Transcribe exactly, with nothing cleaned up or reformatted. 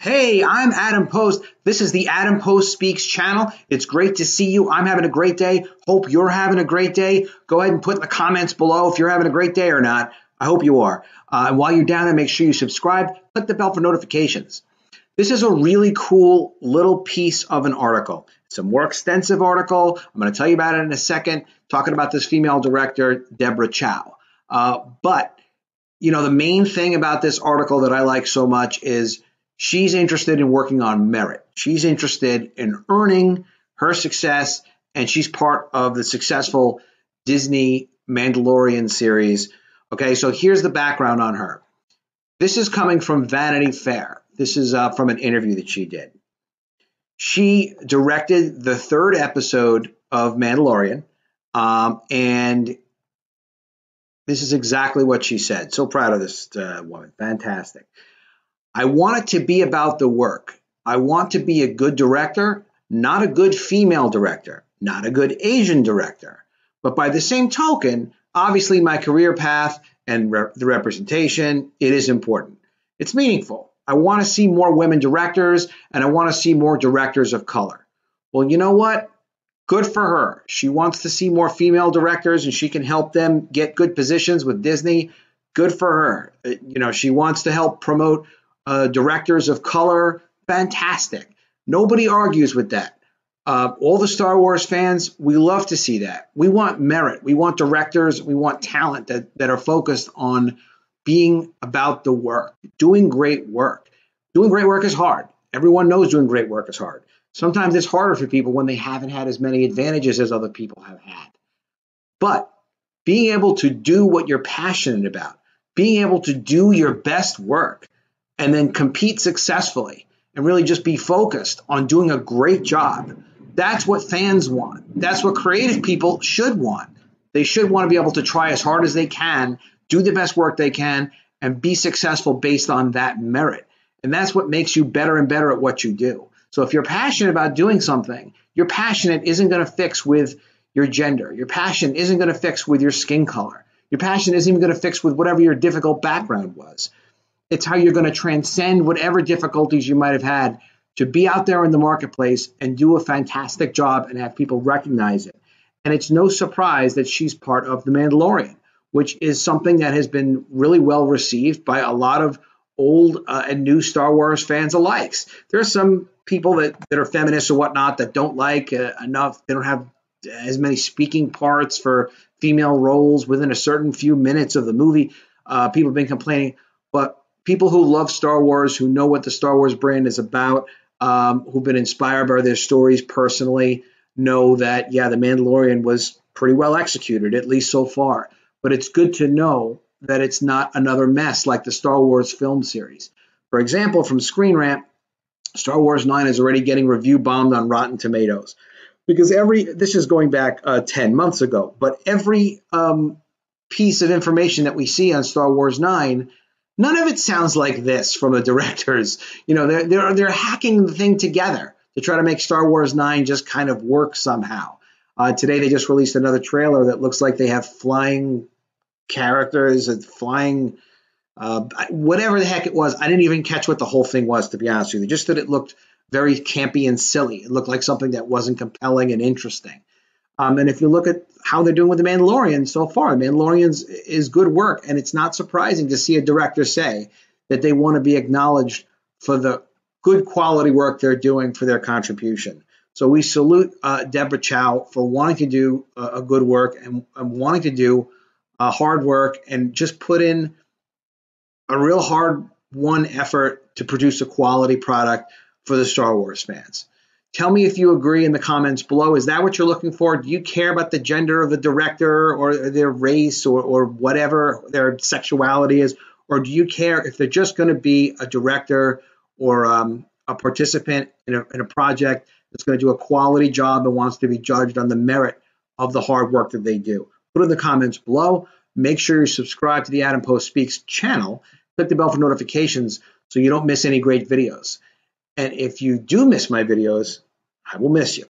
Hey, I'm Adam Post. This is the Adam Post Speaks channel. It's great to see you. I'm having a great day. Hope you're having a great day. Go ahead and put in the comments below if you're having a great day or not. I hope you are. Uh, and while you're down there, make sure you subscribe. Click the bell for notifications. This is a really cool little piece of an article. It's a more extensive article. I'm going to tell you about it in a second, talking about this female director, Deborah Chow. Uh, but, you know, the main thing about this article that I like so much is she's interested in working on merit. She's interested in earning her success, and she's part of the successful Disney Mandalorian series. Okay, so here's the background on her. This is coming from Vanity Fair. This is uh, from an interview that she did. She directed the third episode of Mandalorian, um, and this is exactly what she said. So proud of this uh, woman. Fantastic. I want it to be about the work. I want to be a good director, not a good female director, not a good Asian director. But by the same token, obviously my career path and re- the representation, it is important. It's meaningful. I want to see more women directors, and I want to see more directors of color. Well, you know what? Good for her. She wants to see more female directors, and she can help them get good positions with Disney. Good for her. You know, she wants to help promote Uh, directors of color. Fantastic. Nobody argues with that. Uh, all the Star Wars fans, we love to see that. We want merit. We want directors. We want talent that, that are focused on being about the work, doing great work. Doing great work is hard. Everyone knows doing great work is hard. Sometimes it's harder for people when they haven't had as many advantages as other people have had. But being able to do what you're passionate about, being able to do your best work, and then compete successfully and really just be focused on doing a great job. That's what fans want. That's what creative people should want. They should want to be able to try as hard as they can, do the best work they can, and be successful based on that merit. And that's what makes you better and better at what you do. So if you're passionate about doing something, your passion isn't going to fix with your gender. Your passion isn't going to fix with your skin color. Your passion isn't even going to fix with whatever your difficult background was. It's how you're going to transcend whatever difficulties you might have had to be out there in the marketplace and do a fantastic job and have people recognize it. And it's no surprise that she's part of The Mandalorian, which is something that has been really well received by a lot of old uh, and new Star Wars fans alike. There are some people that, that are feminists or whatnot that don't like uh, enough. They don't have as many speaking parts for female roles within a certain few minutes of the movie. Uh, people have been complaining. But people who love Star Wars, who know what the Star Wars brand is about, um, who've been inspired by their stories personally, know that, yeah, The Mandalorian was pretty well executed, at least so far. But it's good to know that it's not another mess like the Star Wars film series. For example, from Screen Rant, Star Wars nine is already getting review bombed on Rotten Tomatoes. Because every, this is going back uh, ten months ago, but every um, piece of information that we see on Star Wars nine, none of it sounds like this from the directors. You know, they're, they're, they're hacking the thing together to try to make Star Wars nine just kind of work somehow. Uh, today they just released another trailer that looks like they have flying characters and flying, uh, whatever the heck it was. I didn't even catch what the whole thing was, to be honest with you. Just that it looked very campy and silly. It looked like something that wasn't compelling and interesting. Um, and if you look at how they're doing with The Mandalorian so far, Mandalorian is good work. And it's not surprising to see a director say that they want to be acknowledged for the good quality work they're doing for their contribution. So we salute uh, Deborah Chow for wanting to do uh, a good work and, and wanting to do uh, hard work and just put in a real hard won effort to produce a quality product for the Star Wars fans. Tell me if you agree in the comments below. Is that what you're looking for? Do you care about the gender of the director or their race or, or whatever their sexuality is? Or do you care if they're just going to be a director or um, a participant in a, in a project that's going to do a quality job and wants to be judged on the merit of the hard work that they do? Put in the comments below. Make sure you subscribe to the Adam Post Speaks channel. Click the bell for notifications so you don't miss any great videos. And if you do miss my videos, I will miss you.